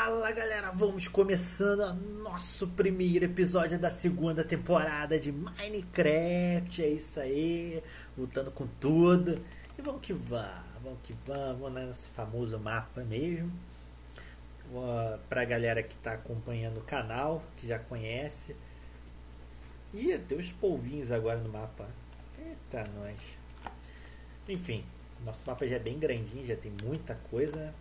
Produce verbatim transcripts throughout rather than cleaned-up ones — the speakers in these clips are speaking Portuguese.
Fala galera, vamos começando o nosso primeiro episódio da segunda temporada de Minecraft. É isso aí, lutando com tudo. E vamos que vamos, vamos que vamos, vamos no nosso famoso mapa mesmo. Uh, pra galera que tá acompanhando o canal, que já conhece. Ih, tem os polvinhos agora no mapa. Eita, nós. Enfim, nosso mapa já é bem grandinho, já tem muita coisa, né?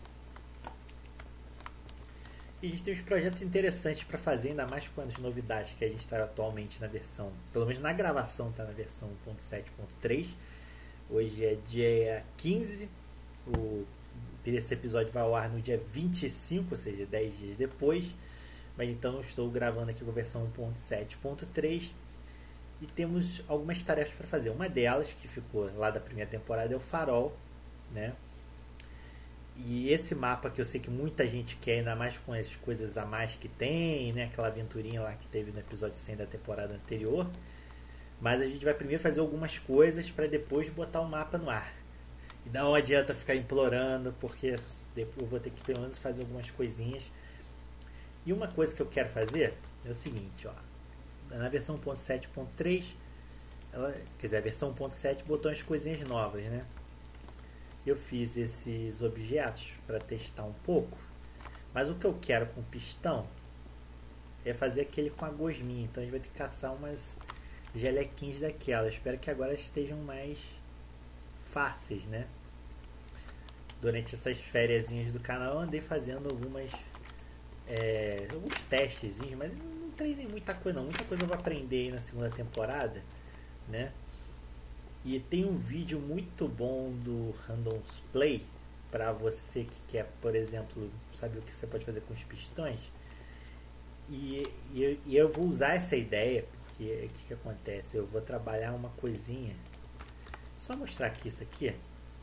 E a gente tem uns projetos interessantes para fazer, ainda mais com as novidades que a gente está atualmente na versão, pelo menos na gravação está na versão um ponto sete ponto três. Hoje é dia quinze, o, esse episódio vai ao ar no dia vinte e cinco, ou seja, dez dias depois. Mas então eu estou gravando aqui com a versão um ponto sete ponto três e temos algumas tarefas para fazer. Uma delas, que ficou lá da primeira temporada, é o farol, né? E esse mapa que eu sei que muita gente quer, ainda mais com as coisas a mais que tem, né? Aquela aventurinha lá que teve no episódio cem da temporada anterior. Mas a gente vai primeiro fazer algumas coisas para depois botar o mapa no ar. E não adianta ficar implorando, porque eu vou ter que pelo menos fazer algumas coisinhas. E uma coisa que eu quero fazer é o seguinte, ó. Na versão um ponto sete ponto três, ela, quer dizer, a versão um ponto sete botou umas coisinhas novas, né? Eu fiz esses objetos para testar um pouco, mas o que eu quero com o pistão é fazer aquele com a gosminha. Então a gente vai ter que caçar umas gelequinhas daquelas. Espero que agora estejam mais fáceis, né? Durante essas fériasinhas do canal eu andei fazendo algumas é, alguns testezinhos, mas não treinei muita coisa não. Muita coisa eu vou aprender aí na segunda temporada, né? E tem um vídeo muito bom do Randoms Play para você que quer, por exemplo, saber o que você pode fazer com os pistões. E, e, e eu vou usar essa ideia, porque o que, que acontece? Eu vou trabalhar uma coisinha. Só mostrar aqui isso aqui.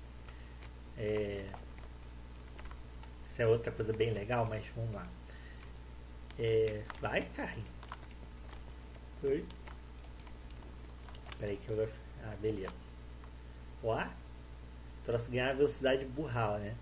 É, isso é outra coisa bem legal, mas vamos lá. É, vai, carrinho. Oi. Peraí que eu vou... Ah, beleza. Ó, trouxe ganhar velocidade burral, né?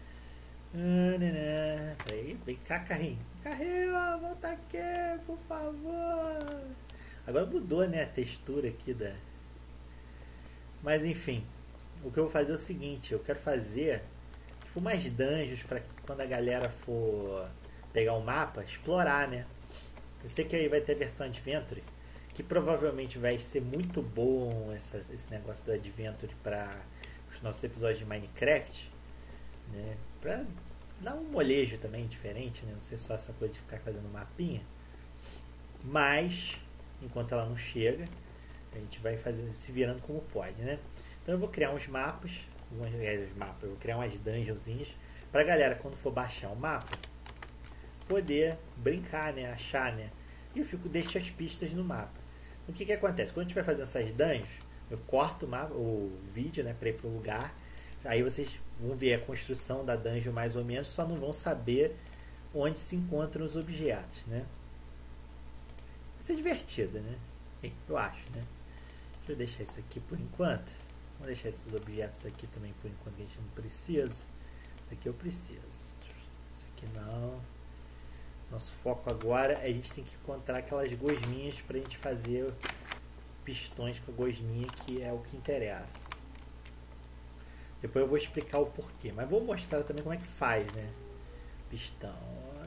Peraí, vem cá, carrinho. Carrinho, volta aqui, por favor. Agora mudou, né, a textura aqui da... Mas enfim, o que eu vou fazer é o seguinte. Eu quero fazer tipo umas dungeons para quando a galera for pegar o mapa, explorar, né? Eu sei que aí vai ter versão Adventure, que provavelmente vai ser muito bom essa, esse negócio do Adventure para os nossos episódios de Minecraft, né? Para dar um molejo também diferente, né? Não ser só essa coisa de ficar fazendo mapinha. Mas, enquanto ela não chega, a gente vai fazer, se virando como pode, né? Então eu vou criar uns mapas, alguns mapas, eu vou criar umas dungeonzinhas para a galera, quando for baixar o mapa, poder brincar, né? Achar, né? E eu fico, deixo as pistas no mapa. O que que acontece? Quando a gente vai fazer essas dungeons, eu corto o, mapa, o vídeo, né, para ir para o lugar. Aí vocês vão ver a construção da dungeon mais ou menos, só não vão saber onde se encontram os objetos, né? Vai ser divertido, né? Eu acho, né? Deixa eu deixar isso aqui por enquanto. Vou deixar esses objetos aqui também por enquanto, que a gente não precisa. Isso aqui eu preciso. Isso aqui não. Nosso foco agora é a gente tem que encontrar aquelas gosminhas para a gente fazer pistões com a gosminha, que é o que interessa. Depois eu vou explicar o porquê, mas vou mostrar também como é que faz, né? Pistão.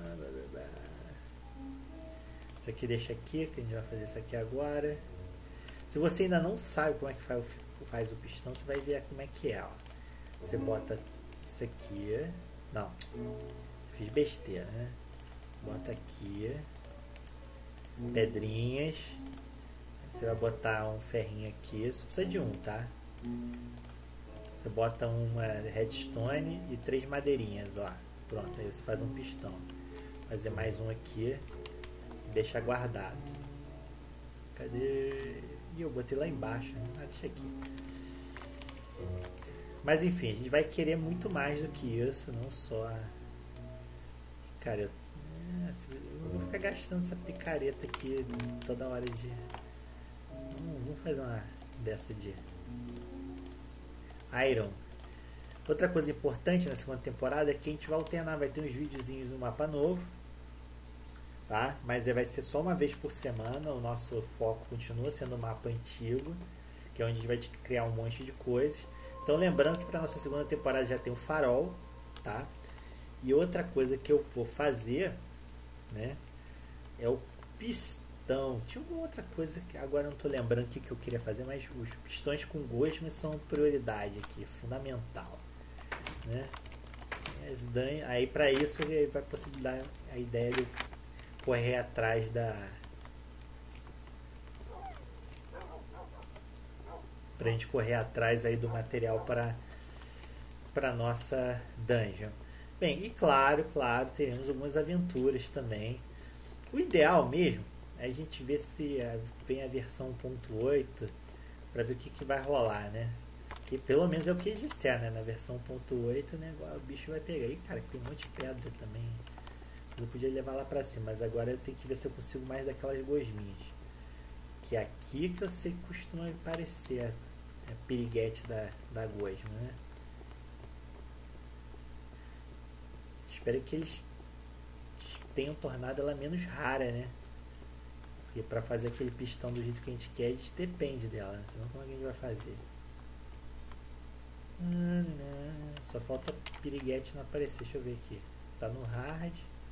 Isso aqui deixa aqui, que a gente vai fazer isso aqui agora. Se você ainda não sabe como é que faz o, faz o pistão, você vai ver como é que é, ó. Você bota isso aqui. Não, fiz besteira, né? Bota aqui pedrinhas. Você vai botar um ferrinho aqui. Só precisa de um, tá? Você bota uma redstone e três madeirinhas, ó. Pronto, aí você faz um pistão. Fazer mais um aqui e deixa guardado. Cadê? Ih, eu botei lá embaixo, né? Ah, deixa aqui. Mas enfim, a gente vai querer muito mais do que isso, não só... Cara, eu Eu vou ficar gastando essa picareta aqui toda hora de... Vamos, vamos fazer uma dessa de Iron. Outra coisa importante na segunda temporada é que a gente vai alternar, vai ter uns videozinhos no mapa novo, tá? Mas vai ser só uma vez por semana. O nosso foco continua sendo o mapa antigo, que é onde a gente vai ter que criar um monte de coisas. Então lembrando que para nossa segunda temporada já tem o farol, tá? E outra coisa que eu vou fazer, né, é o pistão. Tinha uma outra coisa que agora eu não estou lembrando o que, que eu queria fazer, mas os pistões com gosma são prioridade aqui, fundamental, né? Aí para isso vai possibilitar a ideia de correr atrás da pra gente correr atrás aí do material para para nossa dungeon. Bem, e claro, claro, teremos algumas aventuras também. O ideal mesmo é a gente ver se vem a versão um ponto oito para ver o que, que vai rolar, né? Que pelo menos é o que eles disseram, né? Na versão um ponto oito, né? O bicho vai pegar. E cara, que tem um monte de pedra também. Eu podia levar lá pra cima, mas agora eu tenho que ver se eu consigo mais daquelas gosminhas. Que é aqui que eu sei que costuma aparecer a, a piriguete da, da gosma, né? Espero que eles tenham tornado ela menos rara, né? Porque pra fazer aquele pistão do jeito que a gente quer, a gente depende dela, né? Senão como é que a gente vai fazer? Hum, não. Só falta piriguete não aparecer. Deixa eu ver aqui. Tá no hard.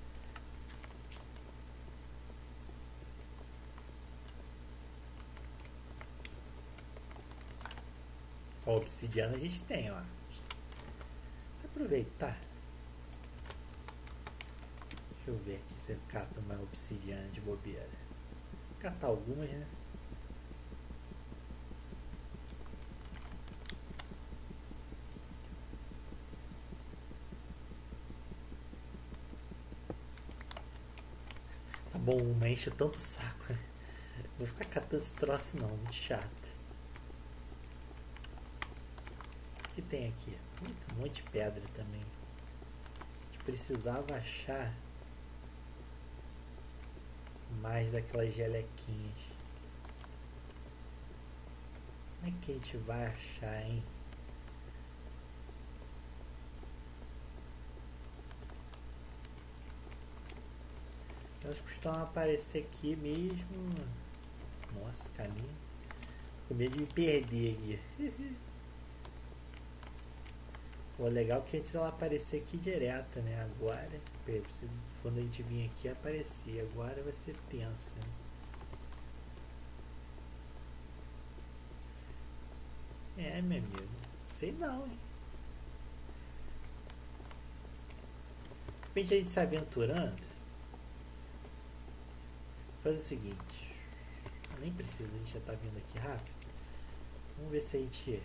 Ó, obsidiana a gente tem, ó. Vou aproveitar. Deixa eu ver aqui se eu cato uma obsidiana de bobeira. Vou catar algumas, né? Tá bom, uma enche tanto saco. Vou ficar catando esse troço não, muito chato. O que tem aqui? Muito, um monte de pedra também. A gente precisava achar mais daquelas gelequinhas. Como é que a gente vai achar, hein? Elas costumam aparecer aqui mesmo. Nossa, caminho. Tô com medo de me perder aqui. O legal é que antes ela aparecer aqui direto, né? Agora, quando a gente vir aqui aparecer. Agora vai ser tenso, né? É, meu amigo. Sei não, hein? De repente a gente se aventurando. Faz o seguinte. Nem precisa, a gente já tá vindo aqui rápido. Vamos ver se a gente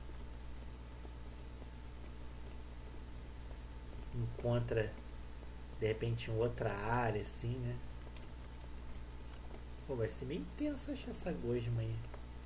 encontra de repente em outra área assim, né? Pô, vai ser meio intenso achar essa gosma aí.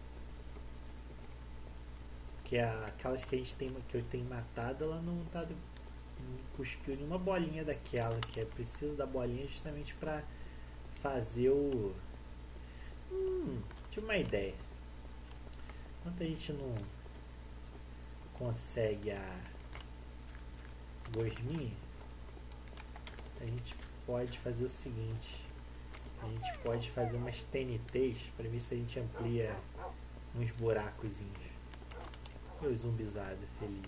Porque a, aquelas que a gente tem, que eu tenho matado, ela não tá não cuspiu nenhuma bolinha daquela, que é preciso da bolinha justamente pra fazer o. Hum, tive uma ideia. Enquanto a gente não consegue a gosminha, a gente pode fazer o seguinte: a gente pode fazer umas T N Ts para ver se a gente amplia uns buracozinhos. Meu zumbizado feliz.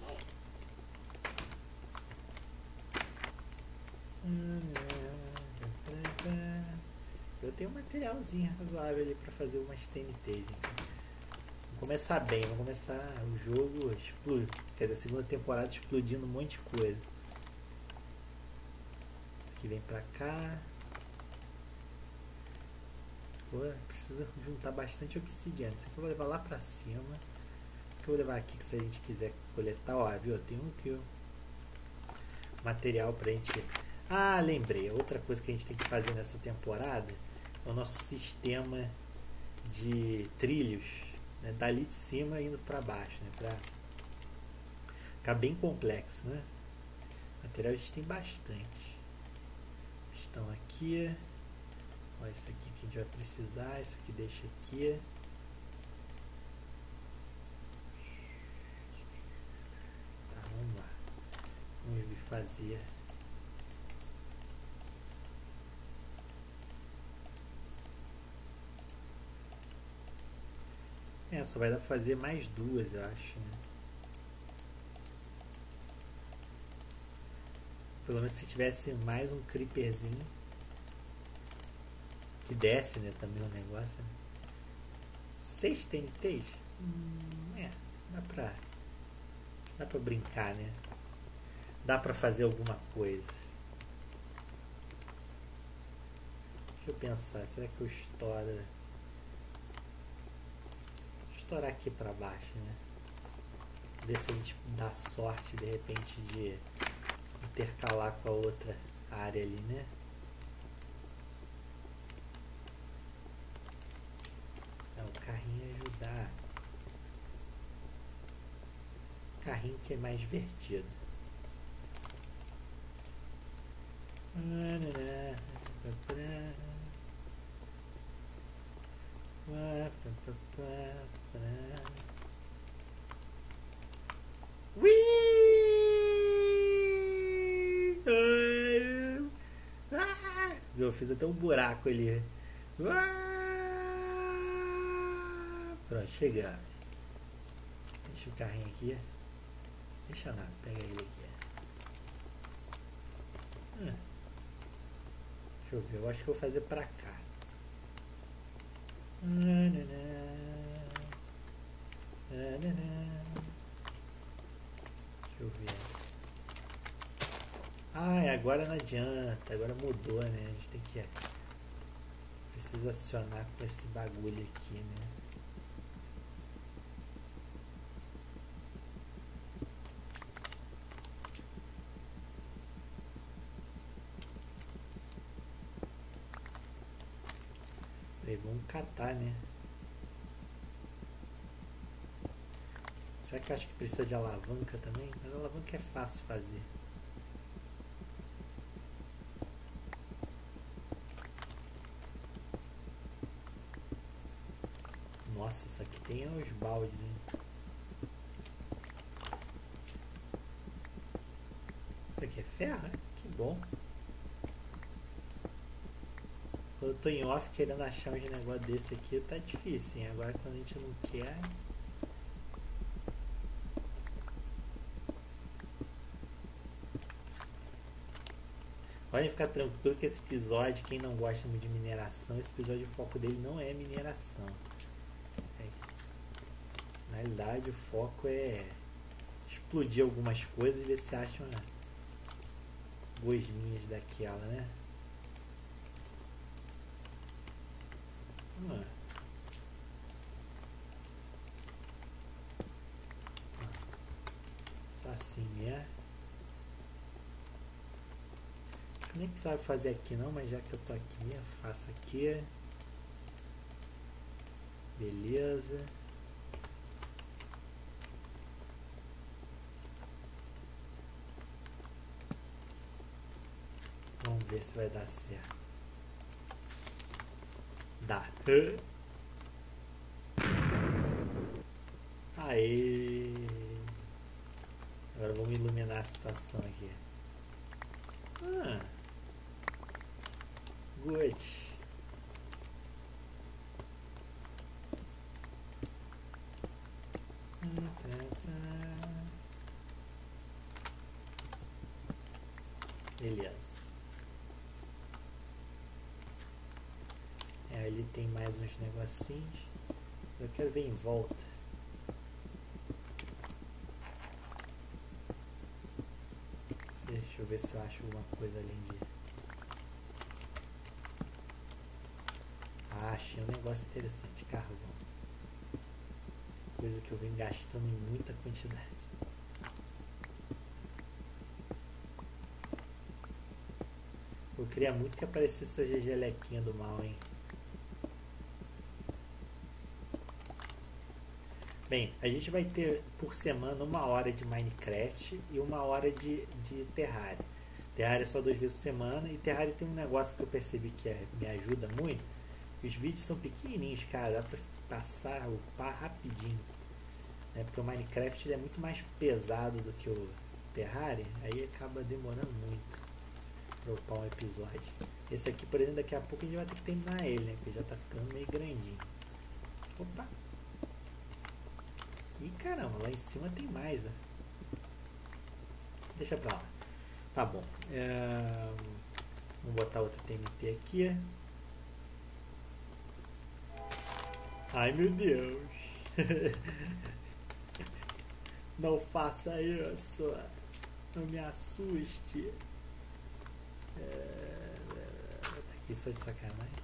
Eu tenho um materialzinho razoável ali para fazer umas T N Ts. Então. Vamos começar bem, vamos começar o jogo explodindo. Quer dizer, a segunda temporada explodindo um monte de coisa. Aqui vem pra cá. Pô, precisa juntar bastante obsidiana. Isso aqui eu vou levar lá pra cima. Isso aqui eu vou levar aqui, que se a gente quiser coletar, ó, viu? Tem um aqui, ó. Material pra gente. Ah, lembrei. Outra coisa que a gente tem que fazer nessa temporada é o nosso sistema de trilhos, né? Dali de cima indo pra baixo, né? Pra ficar bem complexo, né? Material a gente tem bastante. Estão aqui. Ó, esse aqui que a gente vai precisar. Esse aqui deixa aqui. Tá, vamos lá. Vamos fazer. só vai dar pra fazer mais duas, eu acho, né? Pelo menos se tivesse mais um creeperzinho que desce, né, também o negócio, né? Seis T N Ts? Hum, é, dá pra dá pra brincar, né? Dá pra fazer alguma coisa. Deixa eu pensar, será que eu estouro estourar aqui pra baixo, né? Ver se a gente dá sorte de repente de intercalar com a outra área ali, né? É, o carrinho ajudar. Carrinho que é mais divertido. Ui! Ah! Eu fiz até um buraco ali. Ah! Pronto, chega. Deixa o carrinho aqui. Deixa nada, pega ele aqui. Hum. Deixa eu ver, eu acho que eu vou fazer pra cá. Deixa eu ver. Ah, agora não adianta, agora mudou, né? A gente tem que. Precisa acionar com esse bagulho aqui, né? Peraí, vamos catar, né? Será que eu acho que precisa de alavanca também? Mas a alavanca é fácil fazer. Nossa, isso aqui tem os baldes, hein? Isso aqui é ferro, né? Que bom. Quando eu tô em off querendo achar uns negócios desse aqui, tá difícil, hein? Agora quando a gente não quer... Podem ficar tranquilo que esse episódio, quem não gosta muito de mineração, esse episódio o foco dele não é mineração. É. Na realidade o foco é explodir algumas coisas e ver se acham gosminhas daquela, né? Hum. Só assim, né? Nem precisava fazer aqui não, mas já que eu tô aqui, eu faço aqui. Beleza. Vamos ver se vai dar certo. Dá. Aê! Agora vamos iluminar a situação aqui. Ah. Good. Beleza. É, ali tem mais uns negocinhos. Eu quero ver em volta. Deixa eu ver se eu acho alguma coisa além de... Ah, achei um negócio interessante. Carvão. Coisa que eu venho gastando em muita quantidade. Eu queria muito que aparecesse essa gelequinha do mal, hein? Bem, a gente vai ter por semana uma hora de Minecraft e uma hora de, de Terraria. Terraria é só duas vezes por semana e Terraria tem um negócio que eu percebi que é, me ajuda muito. Os vídeos são pequenininhos, cara, dá pra passar, upar rapidinho. Né? Porque o Minecraft ele é muito mais pesado do que o Terraria, aí acaba demorando muito pra upar um episódio. Esse aqui, por exemplo, daqui a pouco a gente vai ter que terminar ele, né? Porque já tá ficando meio grandinho. Opa! Ih, caramba, lá em cima tem mais, ó. Deixa pra lá. Tá bom. É... Vamos botar outra T N T aqui. Ai, meu Deus. Não faça isso. Não me assuste. É... Tá aqui só de sacanagem.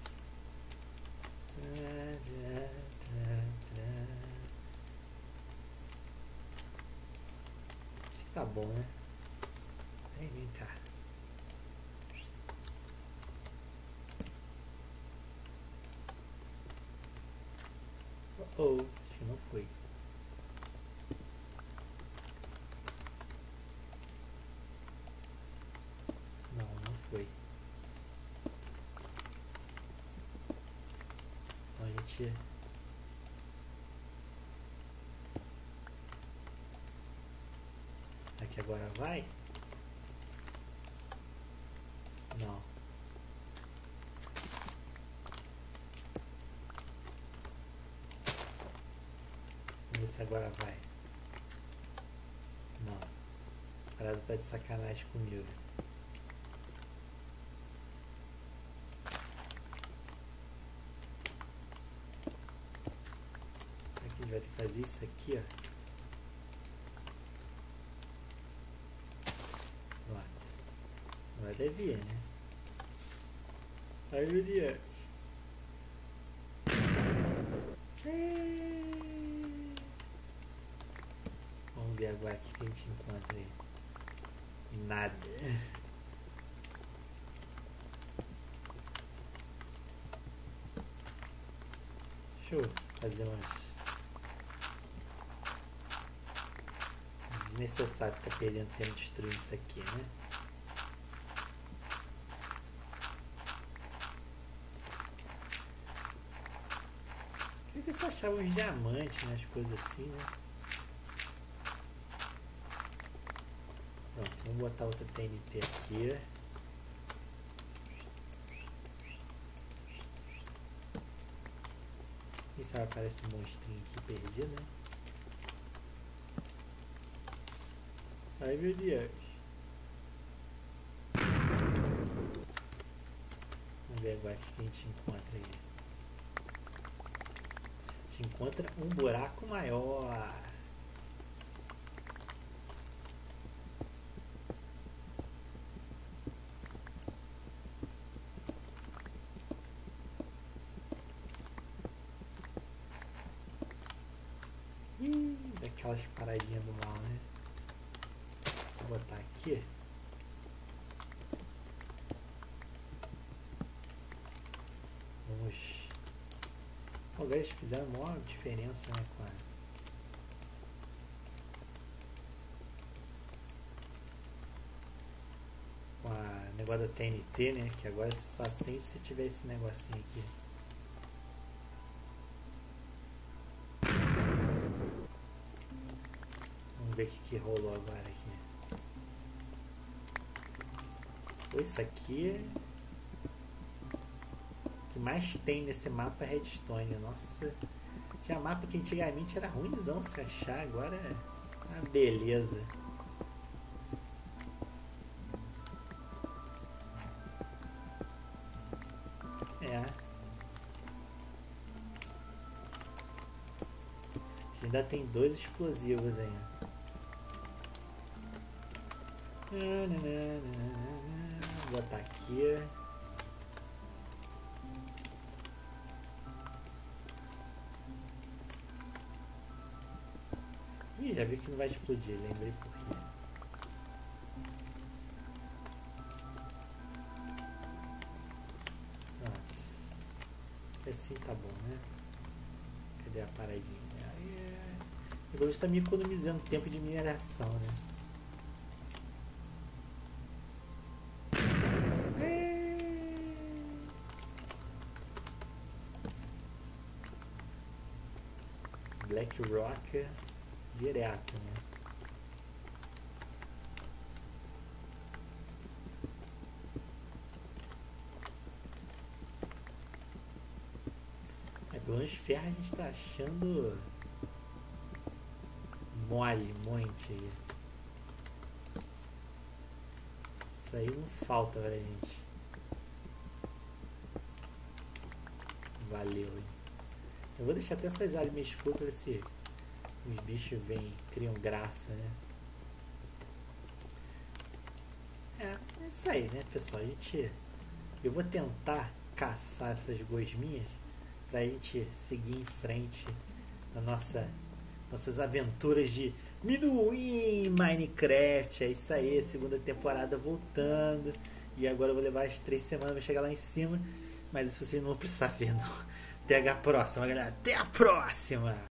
Acho que tá bom, né? Vem, vem cá. Oh, acho que não foi. Não, não foi. Então a gente... Aqui agora vai? Não. Vamos ver se agora vai. Não. A parada tá de sacanagem comigo. Aqui a gente vai ter que fazer isso aqui, ó. Vai devia, né? Ai, meu Deus. Vamos ver agora o que a gente encontra aí. Nada. Deixa eu fazer umas... Desnecessário ficar perdendo tempo destruindo isso aqui, né? Eu queria que você achava uns diamantes, né? As coisas assim, né? Pronto, vamos botar outra T N T aqui. Quem sabe aparece um monstrinho aqui perdido, né? Ai, meu Deus. Vamos ver agora o que a gente encontra aí. A gente encontra um buraco maior. Ih, daquelas paradinhas do mal, né? Vou botar aqui. Vamos... Agora eles fizeram a maior diferença, né, com a... com a negócio da T N T, né? Que agora só assim se tiver esse negocinho aqui. Vamos ver o que, que rolou agora aqui. Pô, isso aqui... O que mais tem nesse mapa é Redstone. Nossa, tinha mapa que antigamente era ruimzão se achar, agora é uma beleza. É. Ainda tem dois explosivos aí. Vou botar aqui. Ih, já vi que não vai explodir, lembrei por quê. Pronto. Assim tá bom, né? Cadê a paradinha? Aí é... O negócio tá me economizando tempo de mineração, né? Black Rock direto, né? É, pelo menos ferro a gente tá achando mole, monte aí. Isso aí não falta pra gente. Valeu, hein? Eu vou deixar até essas áreas meio escuras pra ver se os bichos vêm, criam graça, né? É, é isso aí, né, pessoal? A gente, eu vou tentar caçar essas gosminhas pra gente seguir em frente na nossa, nossas aventuras de Minuim Minecraft. É isso aí, segunda temporada voltando. E agora eu vou levar as três semanas pra chegar lá em cima. Mas isso vocês não vão precisar ver, não. Até a próxima, galera. Até a próxima!